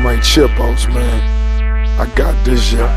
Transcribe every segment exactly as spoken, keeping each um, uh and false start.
my chipos, man. I got this, yeah.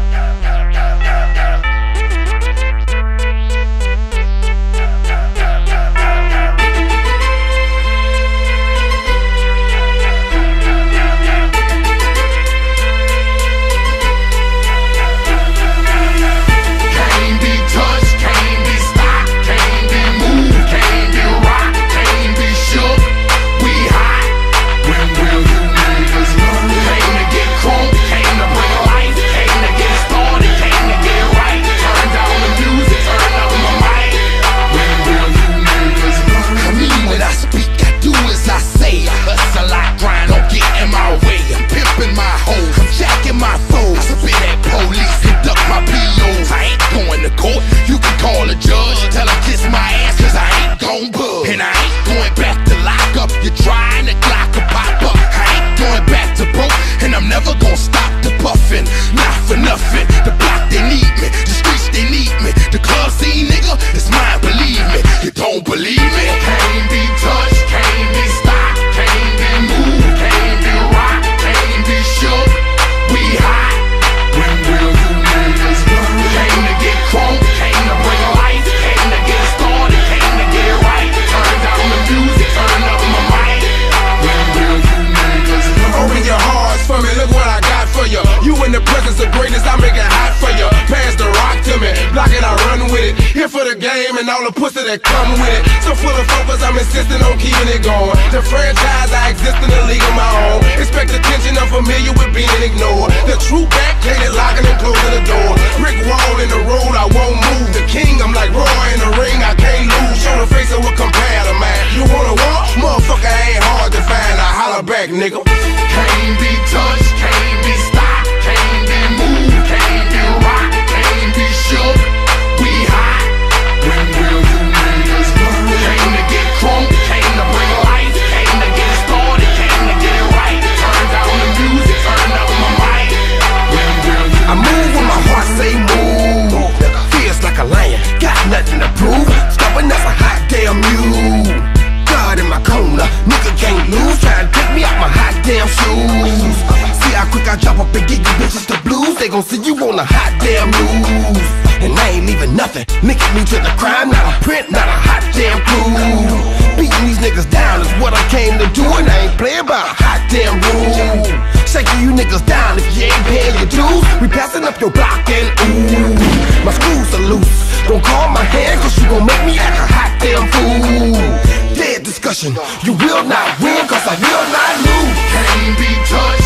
And all the pussy that come with it. So full of focus, I'm insisting on keeping it going. The franchise, I exist in a league of my own. Expect attention, I'm familiar with being ignored. The true back, hated locking and closing the door. Brick wall in the road, I won't move. The king, I'm like Roy in the ring, I can't lose. Show the face of what compare to man. You wanna walk? Motherfucker ain't hard to find. I holler back, nigga. Can't be touched, can't be stopped, can't be moved, can't be rocked, can't be shook. We hot. When will you niggas learn? Came to get crunk, came to bring life, came to get started, came to get it right. Turn down the music, turn up my mic. When will you I move when my heart say move. Feels like a lion, got nothing to prove. Stubborn as a hot damn mule. God in my corner, nigga can't lose. Try to take me out my hot damn shoes. See how quick I drop up and get you bitches the blues. They gon' see you on the hot damn news. And I ain't leaving nothing, linking me to the crime. Not a print, not a hot damn clue. Beating these niggas down is what I came to do. And I ain't playing by a hot damn rule. Shaking you niggas down if you ain't paying your dues. We passing up your block and ooh, my screws are loose. Don't call my hand cause you gon' make me act a hot damn fool. Dead discussion, you will not win cause I will not lose. Can't be touched.